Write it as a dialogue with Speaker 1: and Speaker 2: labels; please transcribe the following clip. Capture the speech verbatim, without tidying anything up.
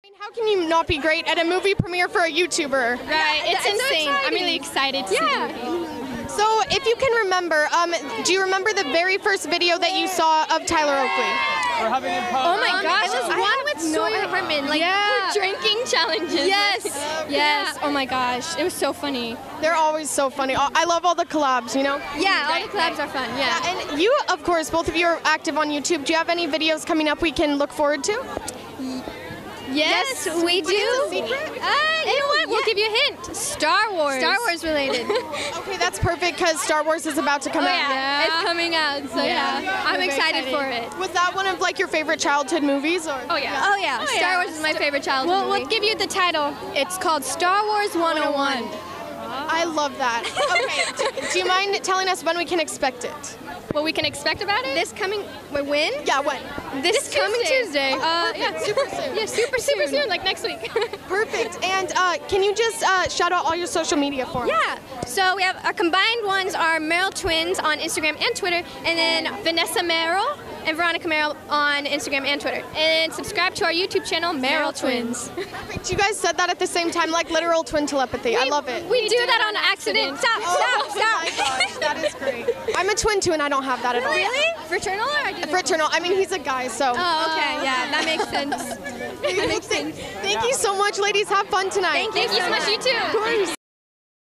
Speaker 1: How can you not be great at a movie premiere for a YouTuber?
Speaker 2: Right, it's
Speaker 3: That's so
Speaker 2: insane. I'm
Speaker 3: exciting.
Speaker 2: really excited to
Speaker 3: Yeah.
Speaker 2: see the movie.
Speaker 1: So, if you can remember, um, do you remember the very first video that you saw of Tyler Oakley?
Speaker 4: We're having him
Speaker 2: Oh my
Speaker 3: Um,
Speaker 2: gosh,
Speaker 3: it was
Speaker 2: I
Speaker 3: one
Speaker 2: have
Speaker 3: with
Speaker 2: no
Speaker 3: Sawyer
Speaker 2: idea.
Speaker 3: Herman, like
Speaker 2: Yeah.
Speaker 3: drinking challenges.
Speaker 2: Yes, yes. Oh my gosh, it was so funny.
Speaker 1: They're always so funny. I love all the collabs, you know?
Speaker 3: Yeah, all
Speaker 2: Right,
Speaker 3: the collabs
Speaker 2: right.
Speaker 3: are fun. Yeah.
Speaker 1: And you, of course, both of you are active on YouTube. Do you have any videos coming up we can look forward to?
Speaker 3: Yes, we do.
Speaker 1: It's a secret?
Speaker 3: Uh, you know what? We'll give you a hint.
Speaker 2: Star Wars.
Speaker 3: Star Wars related.
Speaker 1: Okay, that's perfect because Star Wars is about to come out.
Speaker 2: yeah.
Speaker 3: It's coming out, so yeah,
Speaker 2: Yeah.
Speaker 3: I'm
Speaker 2: We're very
Speaker 3: excited,
Speaker 2: excited.
Speaker 3: for it.
Speaker 1: Was that one of like your favorite childhood movies? Or
Speaker 2: Oh yeah.
Speaker 3: Oh yeah, Star
Speaker 2: yeah.
Speaker 3: Wars is my favorite childhood
Speaker 2: We'll,
Speaker 3: movie.
Speaker 2: we'll give you the title. It's called Star Wars one oh one.
Speaker 1: I love that. Okay, do, do you mind telling us when we can expect it?
Speaker 2: What we can expect about it?
Speaker 3: This coming, wait, when?
Speaker 1: Yeah, when?
Speaker 2: This, coming Tuesday. Uh, yeah,
Speaker 1: Super soon.
Speaker 2: yeah, super super soon, like next week.
Speaker 1: Perfect. And uh, can you just uh, shout out all your social media for us?
Speaker 3: Yeah. So we have our combined ones are Merrill Twins on Instagram and Twitter, and then Vanessa Merrill and Veronica Merrill on Instagram and Twitter. And subscribe to our YouTube channel, Merrill Twins.
Speaker 1: Perfect. You guys said that at the same time, like literal twin telepathy. I love it.
Speaker 3: We do that on accident. Stop!
Speaker 1: Oh
Speaker 3: Stop!
Speaker 1: my
Speaker 3: Stop!
Speaker 1: gosh, that is great. I'm a twin too, and I don't have that at all.
Speaker 3: Really? Fraternal or identical?
Speaker 1: Fraternal. I mean, he's a guy, so.
Speaker 3: Oh, okay. Yeah, that makes sense.
Speaker 1: That makes sense. Thank you so much, ladies. Have fun tonight.
Speaker 3: Thank you so much. You too.
Speaker 1: Of course.